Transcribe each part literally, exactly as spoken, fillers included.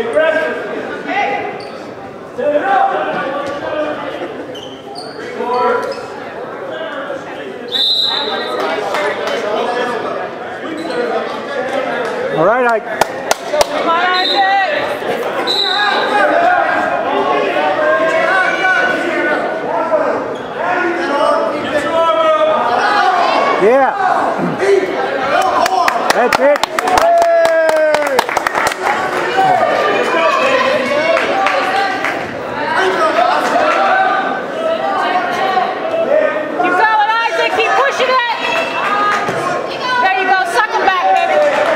All right, Ike. Come on, Isaac. Yeah. That's it. Keep going, Isaac. Keep pushing it. There you go. Suck him back, baby.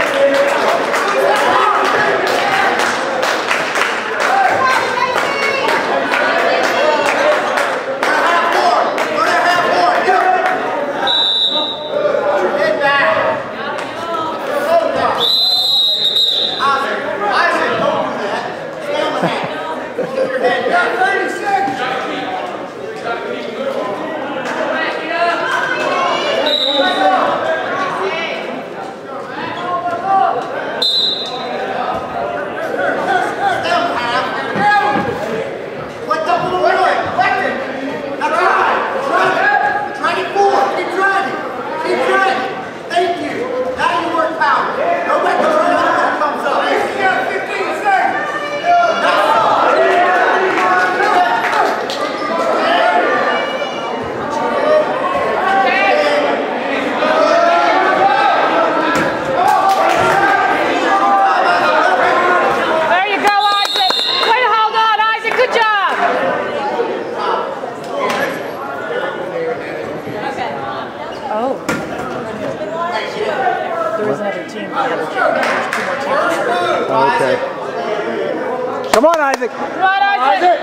Okay. Come on, Isaac. Come on, Isaac.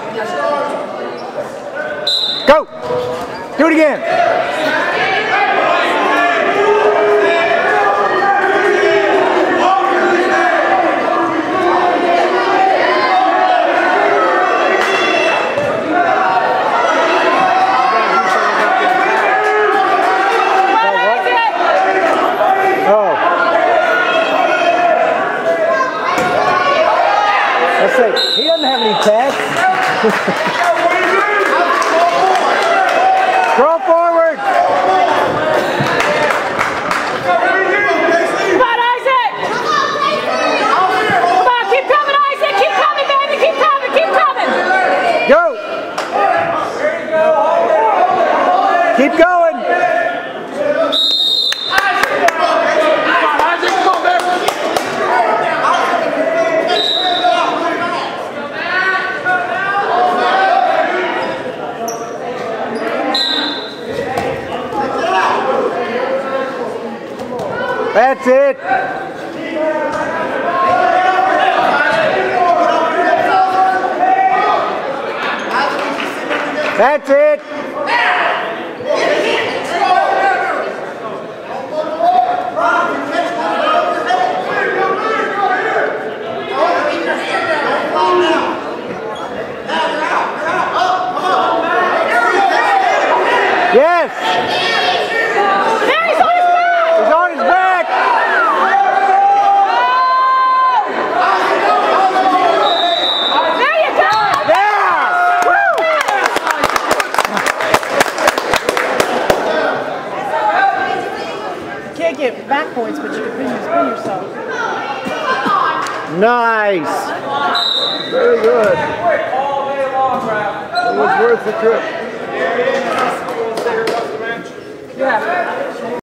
Go. Do it again. Let's see. He doesn't have any tags. Throw forward. Come on, Isaac. Come on, keep coming, Isaac. Keep coming, baby. Keep coming. Keep coming. Go. Keep going. That's it. That's it. Yes. There, he's on his back. He's on his back. There you go. Yeah. Woo. You can't get back points, but you can spin yourself. Nice. Very good. It was worth the trip. Yeah.